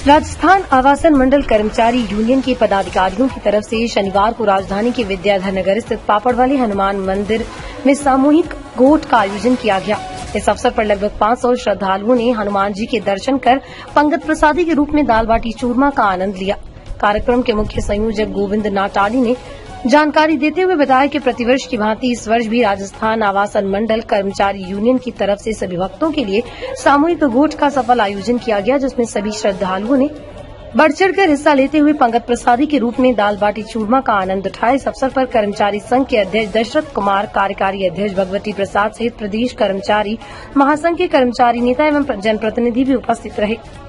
राजस्थान आवासन मंडल कर्मचारी यूनियन के पदाधिकारियों की तरफ से शनिवार को राजधानी के विद्याधर नगर स्थित पापड़वाली हनुमान मंदिर में सामूहिक गोठ का आयोजन किया गया। इस अवसर पर लगभग 500 श्रद्धालुओं ने हनुमान जी के दर्शन कर पंगत प्रसादी के रूप में दाल बाटी चूरमा का आनंद लिया। कार्यक्रम के मुख्य संयोजक गोविंद नाटाली ने जानकारी देते हुए बताया कि प्रतिवर्ष की भांति इस वर्ष भी राजस्थान आवासन मंडल कर्मचारी यूनियन की तरफ से सभी भक्तों के लिए सामूहिक गोठ का सफल आयोजन किया गया, जिसमें सभी श्रद्धालुओं ने बढ़ चढ़कर हिस्सा लेते हुए पंगत प्रसादी के रूप में दाल बाटी चूरमा का आनंद उठाया। इस अवसर पर कर्मचारी संघ के अध्यक्ष दशरथ कुमार, कार्यकारी अध्यक्ष भगवती प्रसाद सहित प्रदेश कर्मचारी महासंघ के कर्मचारी नेता एवं जनप्रतिनिधि भी उपस्थित रहे।